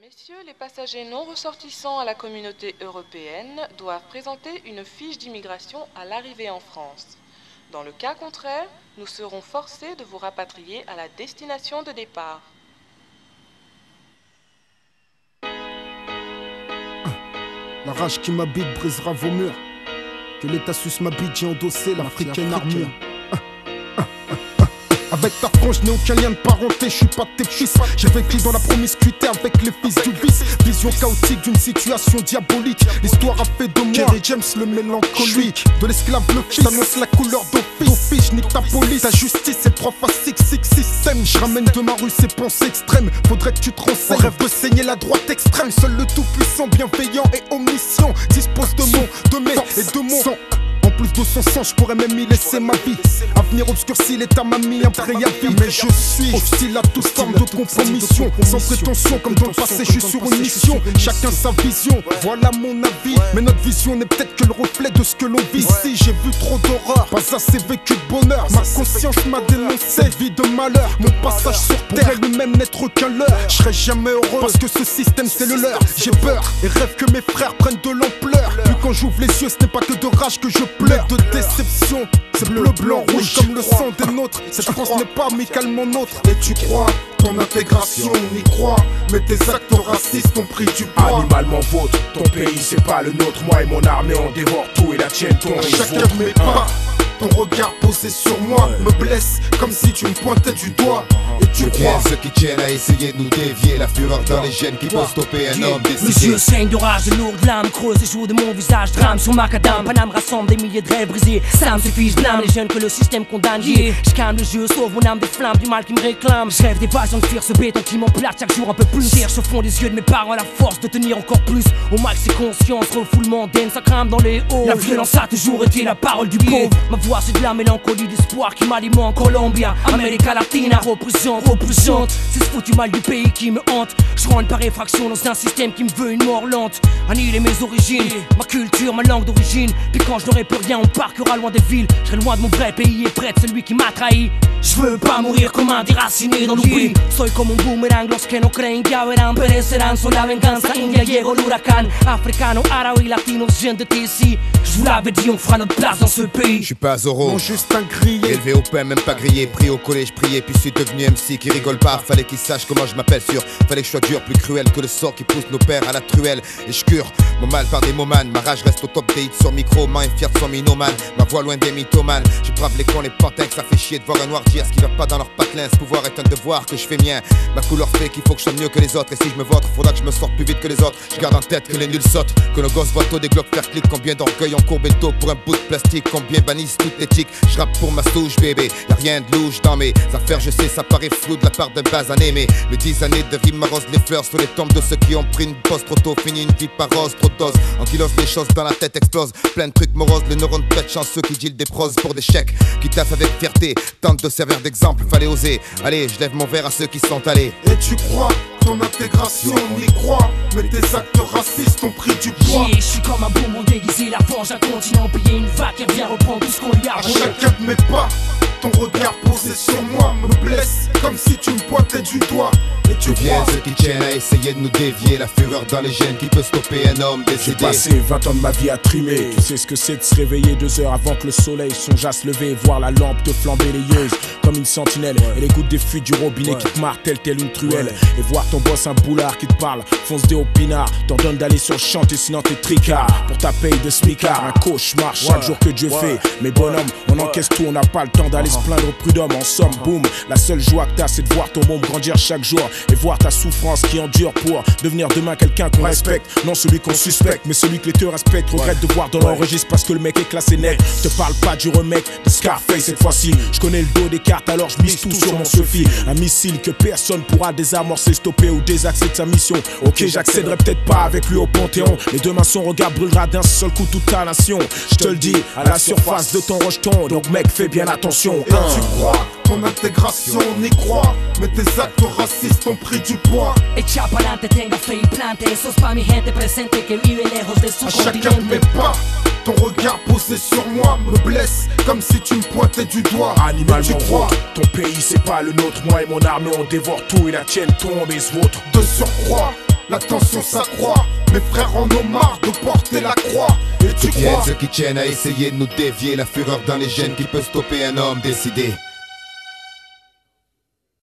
Messieurs, les passagers non ressortissants à la communauté européenne doivent présenter une fiche d'immigration à l'arrivée en France. Dans le cas contraire, nous serons forcés de vous rapatrier à la destination de départ. La rage qui m'habite brisera vos murs. Que l'état suisse m'habite, j'ai endossé l'africaine armure. Avec ta frange, je n'ai aucun lien de parenté, je suis pas tes fils. J'ai vécu dans la promiscuité avec les fils du vice. Vision chaotique d'une situation diabolique. L'histoire a fait de moi Kerry James le mélancolique. De l'esclave le fils, annonce la couleur d'office. Nique ta police, ta justice c'est 3 x 6, 6 système. Je ramène de ma rue ces pensées extrêmes. Faudrait que tu te renseignes. On rêve de saigner la droite extrême. Seul le tout puissant, bienveillant et omniscient dispose de mon, de mes et de mon sang. En plus de son sang, je pourrais même y laisser ma vie. Avenir obscurci, l'état m'a mis un préavis. Mais je suis hostile à toute forme de compromission. Sans prétention, comme dans le passé, je suis sur une mission. Chacun sa vision, voilà mon avis. Mais notre vision n'est peut-être que le reflet de ce que l'on vit. Ici, j'ai vu trop d'horreur, pas assez vécu de bonheur. Ma conscience m'a dénoncé cette vie de malheur. Mon passage sur terre lui-même n'être qu'un leurre. Je serai jamais heureux parce que ce système c'est le leur. J'ai peur et rêve que mes frères prennent de l'ampleur. Puis quand j'ouvre les yeux, ce n'est pas que de rage que je pleure, de déception. C'est bleu, blanc, rouge comme le sang des nôtres. Cette France n'est pas amicalement nôtre. Et tu crois ton intégration, on y croit. Mais tes actes racistes ont pris du poids. Animalement vôtre, ton pays c'est pas le nôtre. Moi et mon armée on dévore tout et la tienne ton chacun de mes pas. Ton regard posé sur moi me blesse comme si tu me pointais du doigt. Et tu crois ceux qui tiennent à essayer de nous dévier. La fureur dans les gènes qui peut stopper un homme décidé. Mes yeux saignent de rage, de lourdes lames creusent les joues de mon visage. Drame sur macadam, Paname rassemble des milliers de rêves brisés. Ça me suffit, je blâme les jeunes que le système condamne. Je calme le jeu, sauve mon âme des flammes du mal qui me réclame. Je rêve d'évasion, de fuir ce béton qui m'emplate chaque jour un peu plus. Cherche au fond des yeux de mes parents la force de tenir encore plus. Au max c'est conscience, refoulement d'aine, ça crame dans les hauts. La violence a toujours été la parole du pauvre. Ma voix c'est de la mélancolie d'espoir qui m'alimente. Colombia, América Latina représente. C'est ce foutu mal du pays qui me hante. Je rentre par effraction dans un système qui me veut une mort lente. Annihiler mes origines, ma culture, ma langue d'origine. Puis quand je n'aurai plus rien, on parquera loin des villes. Je serai loin de mon vrai pays et près de celui qui m'a trahi. Je veux pas mourir comme un déraciné dans l'oubli. Soy como un boomerang, los que no creen ya verán. Perecerán, soy la venganza, India llegó l'huracan. Africano, arabe et latinos, je viens de ici. Je vous l'avais dit, on fera notre place dans ce pays. Je suis pas Zorro, non, juste un grillé. Élevé au pain, même pas grillé. Pris au collège, prié, puis suis devenu MC qui rigole pas. Fallait qu'il sache comment je m'appelle sûr. Fallait que je sois dur, plus cruel que le sort qui pousse nos pères à la truelle. Et je cure mon mal par des momanes. Ma rage reste au top des hits sur micro. Main fier de son minoman. Ma voix loin des mythomanes. Je brave les cons, les pantins, que ça fait chier de voir un noir dire ce qui va pas dans leur patelin. Ce pouvoir est un devoir que je fais mien. Ma couleur fait qu'il faut que je sois mieux que les autres. Et si je me vote, faudra que je me sorte plus vite que les autres. Je garde en tête que les nuls sautent. Que nos gosses voient tôt des globes faire clic. Combien d'orgueil en courbe et tôt pour un bout de plastique. Combien bannissent toute éthique. Je rappe pour ma souche bébé. Y'a rien de louche dans mes affaires, je sais, ça paraît flou de la part d'un basané. Mais mes 10 années de rime m'arrosent les fleurs sur les tombes de ceux qui ont pris une pause trop tôt. Fini une vie par rose, trop dose. En kilos, les choses dans la tête explosent. Plein de trucs moroses, les neurones pètent chanceux qui dealent des proses pour des chèques. Qui taffent avec fierté, tentent de servir d'exemple, fallait oser. Allez, je lève mon verre à ceux qui sont allés. Et tu crois ton intégration, on y croit. Mais tes actes racistes ont pris du poids. Je suis comme un bonbon déguisé, la fange, un continent payé, une vague qui revient reprendre tout ce qu'on lui a volé. À chacun de mes pas, ton regard posé sur moi me blesse comme si tu me pointais du doigt. Et tu viens ceux qui tiennent à essayer de nous dévier. La fureur dans les gènes qui peut stopper un homme décédé. J'ai passé 20 ans de ma vie à trimer. Tu sais ce que c'est de se réveiller 2 heures avant que le soleil songe à se lever et voir la lampe te flamber les yeux comme une sentinelle. Et les gouttes des fuites du robinet qui te martèlent telle une truelle. Et voir ton boss un boulard qui te parle, fonce des au pinard. T'ordonne d'aller sur le chantier sinon t'es tricard. Pour ta paye de smicard, un cauchemar chaque jour que Dieu fait. Mais bonhomme, on encaisse tout, on n'a pas le temps d'aller se plaindre au prud'homme. En somme, boum, la seule joie que t'as c'est de voir ton môme grandir chaque jour. Et voir ta souffrance qui endure pour devenir demain quelqu'un qu'on respecte. Non celui qu'on suspecte, mais celui que les te respectent. Regrette de voir dans l'enregistre parce que le mec est classé net. Je te parle pas du remake de Scarface cette fois-ci. Je connais le dos des cartes alors je mise tout sur mon Sophie. Un missile que personne pourra désamorcer, stopper ou désaxer de sa mission. Ok, j'accéderai peut-être pas avec lui au Panthéon. Les deux mains son regard brûlera d'un seul coup toute ta nation. Je te le dis, à la surface de ton rejeton. Donc mec, fais bien attention. Et tu crois ton intégration, on y croit. Mais tes actes racistes ont pris du poids. Echa pa'lante, tenga fe y plante. Sos pa mi gente presente que vive lejos de su continente. À chacun de mes pas, ton regard posé sur moi me blesse comme si tu me pointais du doigt. Animalement vôtre, ton pays c'est pas le nôtre. Moi et mon armée on dévore tout et la tienne tombe et se vôtre. De surcroît, la tension s'accroît. Mes frères en ont marre de porter la croix. Et tu crois ceux qui tiennent à essayer de nous dévier, la fureur dans les gènes qui peut stopper un homme décidé.